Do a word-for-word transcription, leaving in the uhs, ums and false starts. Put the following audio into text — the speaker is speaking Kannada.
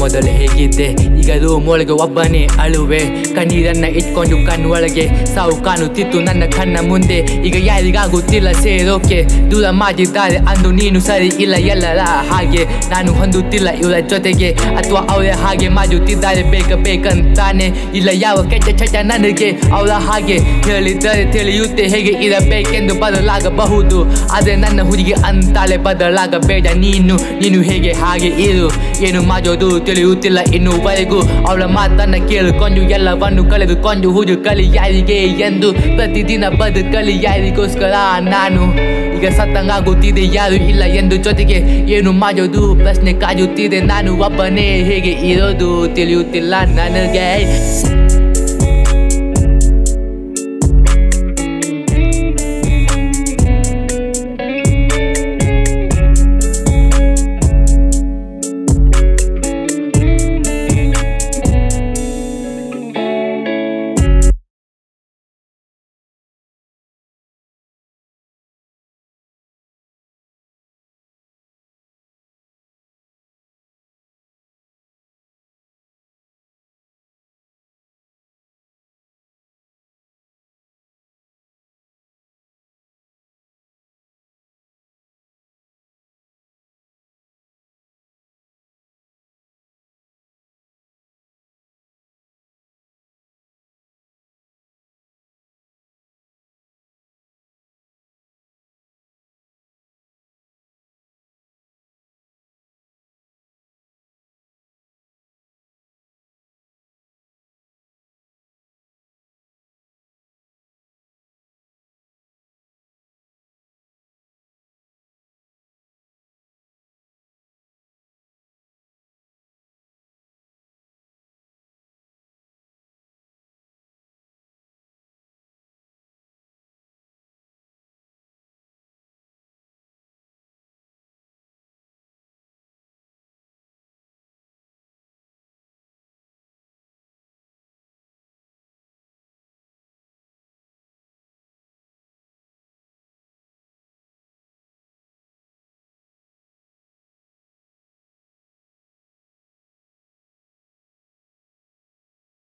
ಮೊದಲು ಹೇಗಿದ್ದೆ ಈಗ ರೂಮ್ ಒಳಗೆ ಒಬ್ಬನೇ ಅಳುವೆ ಕಣ್ಣೀರನ್ನ ಇಟ್ಕೊಂಡು ಕಣ್ಣೊಳಗೆ ಸಾವು ಕಾಣುತ್ತಿತ್ತು ನನ್ನ ಕಣ್ಣ ಮುಂದೆ ಈಗ ಯಾರಿಗಾಗುತ್ತಿಲ್ಲ ಸೇರೋಕೆ ದೂರ ಮಾಡಿದ್ದಾರೆ ಅಂದು ನೀನು ಸರಿ ಇಲ್ಲ ಎಲ್ಲರ ಹಾಗೆ ನಾನು ಹೊಂದುತ್ತಿಲ್ಲ ಇವರ ಜೊತೆಗೆ ಅಥವಾ ಅವರೇ ಹಾಗೆ ಮಾಡುತ್ತಿದ್ದಾರೆ ಬೇಕ ಬೇಕಂತಾನೆ ಇಲ್ಲ ಯಾವ ಕೆಟ್ಟ ಚಟ ನನಗೆ ಅವರ ಹಾಗೆ ಹೇಳಿದರೆ ತಿಳಿಯುತ್ತೆ ಹೇಗೆ ಇರಬೇಕೆಂದು ಬದಲಾಗಬಹುದು ಆದರೆ ನನ್ನ ಹುಡುಗಿ ಅಂತಾಳೆ ಬದಲಾಗಬೇಡ ನೀನು ನೀನು ಹೇಗೆ ಹಾಗೆ ಇರು ಏನು ಮಾಡೋದು ತಿಳಿಯುತ್ತಿಲ್ಲ ಇನ್ನುವರೆಗೂ ಅವಳ ಮಾತನ್ನ ಕೇಳಿಕೊಂಡು ಎಲ್ಲವನ್ನು ಕಳೆದುಕೊಂಡು ಹುಡುಕಲಿ ಯಾರಿಗೆ ಎಂದು ಪ್ರತಿದಿನ ಬದುಕಲಿ ಯಾರಿಗೋಸ್ಕರ ನಾನು ಈಗ ಸತ್ತಂಗಾಗುತ್ತಿದೆ ಯಾರು ಇಲ್ಲ ಎಂದು ಜೊತೆಗೆ ಏನು ಮಾಡೋದು ಪ್ರಶ್ನೆ ಕಾಯುತ್ತಿದೆ ನಾನು ಒಬ್ಬನೇ ಹೇಗೆ ಇರೋದು ತಿಳಿಯುತ್ತಿಲ್ಲ ನನಗೆ